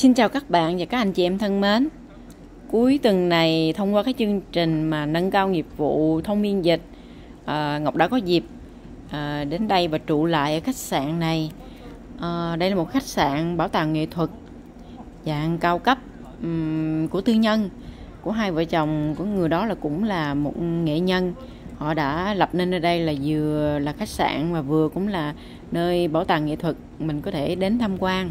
Xin chào các bạn và các anh chị em thân mến. Cuối tuần này thông qua cái chương trình mà nâng cao nghiệp vụ thông biên dịch, Ngọc đã có dịp đến đây và trụ lại ở khách sạn này. Đây là một khách sạn bảo tàng nghệ thuật dạng cao cấp của tư nhân, của hai vợ chồng của người đó cũng là một nghệ nhân. Họ đã lập nên ở đây là vừa là khách sạn mà vừa cũng là nơi bảo tàng nghệ thuật mình có thể đến tham quan.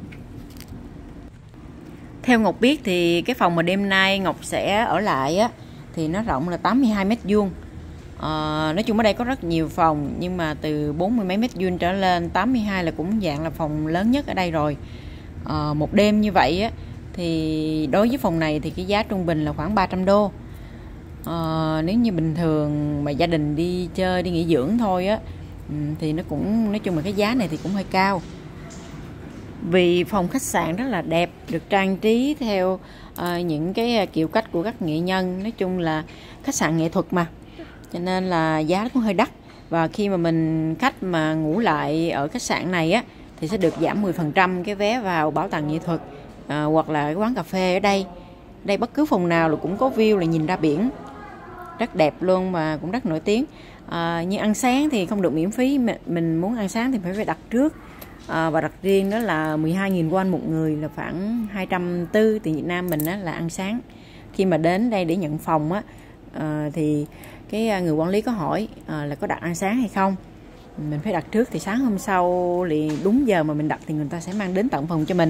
Theo Ngọc biết thì cái phòng mà đêm nay Ngọc sẽ ở lại á, thì nó rộng là 82 mét vuông. Nói chung ở đây có rất nhiều phòng, nhưng mà từ 40 mấy mét vuông trở lên 82 là cũng dạng là phòng lớn nhất ở đây rồi. Một đêm như vậy á, thì đối với phòng này thì cái giá trung bình là khoảng 300 đô. Nếu như bình thường mà gia đình đi chơi, đi nghỉ dưỡng thôi á, thì nó cũng, nói chung là cái giá này thì cũng hơi cao. Vì phòng khách sạn rất là đẹp, được trang trí theo những cái kiểu cách của các nghệ nhân. Nói chung là khách sạn nghệ thuật mà, cho nên là giá cũng hơi đắt. Và khi mà khách mà ngủ lại ở khách sạn này á, thì sẽ được giảm 10% cái vé vào bảo tàng nghệ thuật, hoặc là cái quán cà phê ở đây. Đây bất cứ phòng nào là cũng có view là nhìn ra biển, rất đẹp luôn và cũng rất nổi tiếng. Nhưng ăn sáng thì không được miễn phí, mình muốn ăn sáng thì phải đặt trước. Và đặt riêng đó là 12.000 won một người, là khoảng 240 tiền Việt Nam mình á, là ăn sáng. Khi mà đến đây để nhận phòng á, thì cái người quản lý có hỏi là có đặt ăn sáng hay không. Mình phải đặt trước, thì sáng hôm sau liền đúng giờ mà mình đặt thì người ta sẽ mang đến tận phòng cho mình.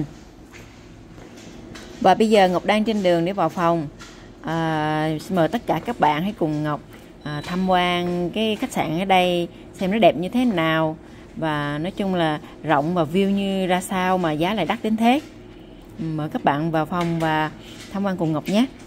Và bây giờ Ngọc đang trên đường để vào phòng. Xin mời tất cả các bạn hãy cùng Ngọc tham quan cái khách sạn ở đây, xem nó đẹp như thế nào, và nói chung là rộng và view như ra sao mà giá lại đắt đến thế. Mời các bạn vào phòng và tham quan cùng Ngọc nhé.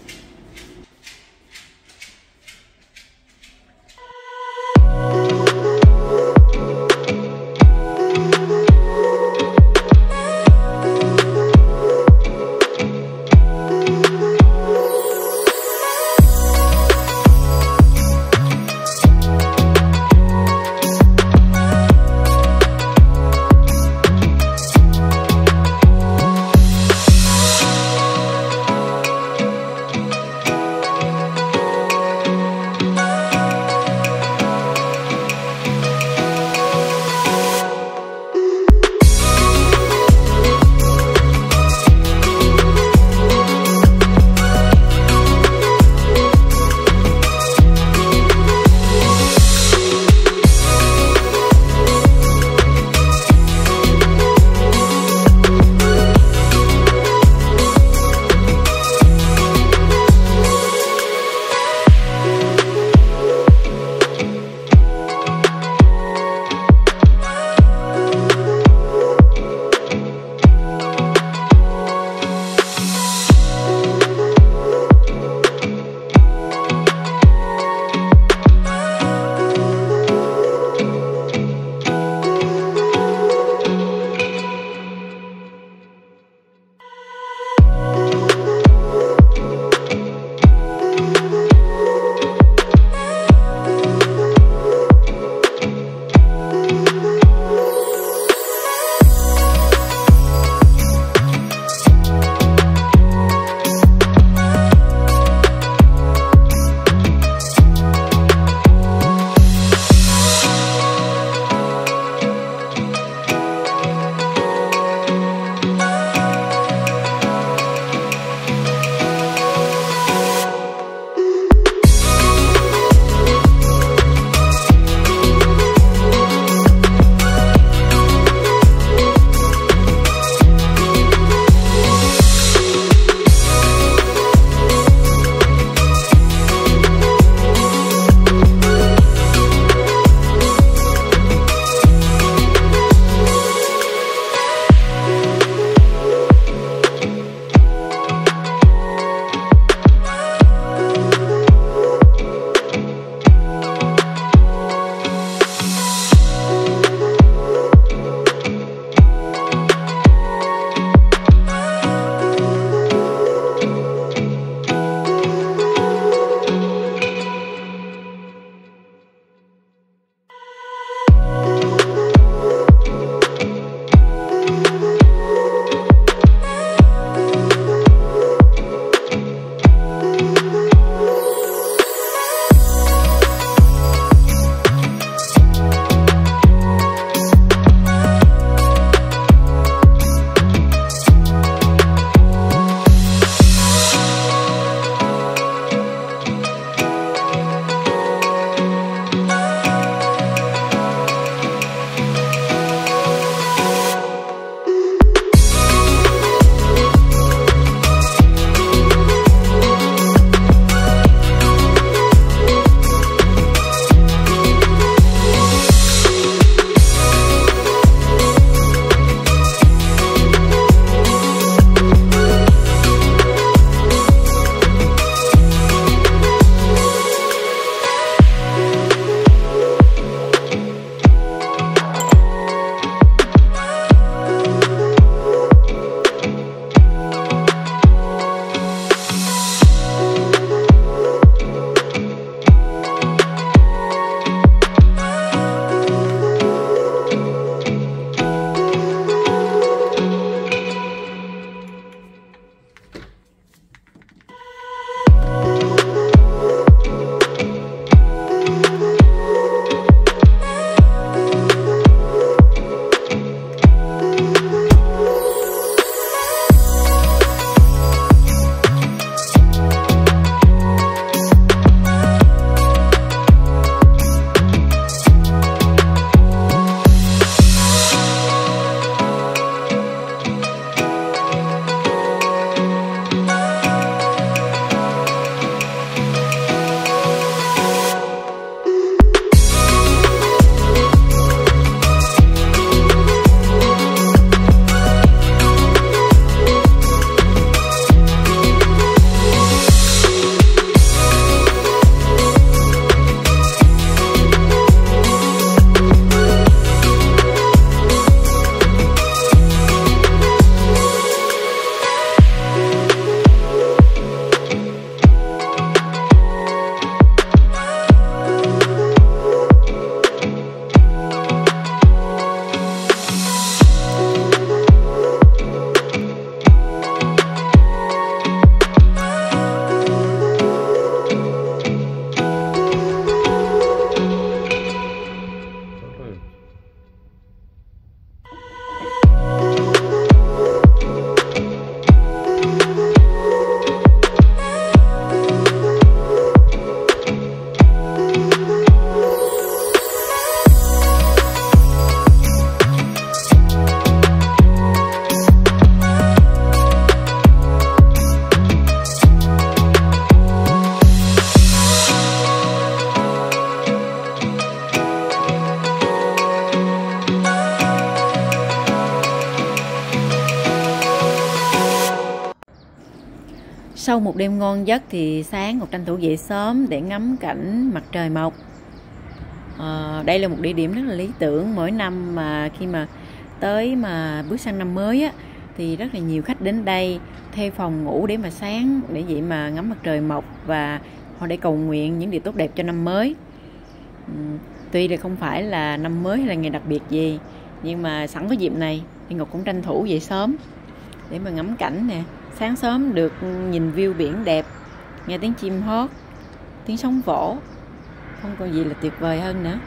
Sau một đêm ngon giấc thì sáng Ngọc tranh thủ dậy sớm để ngắm cảnh mặt trời mọc. Đây là một địa điểm rất là lý tưởng. Mỗi năm mà khi mà tới mà bước sang năm mới á, thì rất là nhiều khách đến đây thuê phòng ngủ để mà sáng, để vậy mà ngắm mặt trời mọc và họ để cầu nguyện những điều tốt đẹp cho năm mới. Tuy là không phải là năm mới hay là ngày đặc biệt gì, nhưng mà sẵn có dịp này thì Ngọc cũng tranh thủ dậy sớm để mà ngắm cảnh nè. Sáng sớm được nhìn view biển đẹp, nghe tiếng chim hót, tiếng sóng vỗ, không còn gì là tuyệt vời hơn nữa.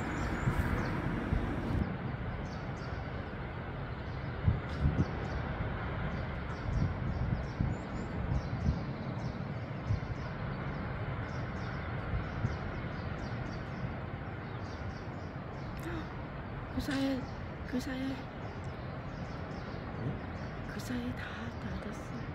그 사이에 그 사이에 다 됐어.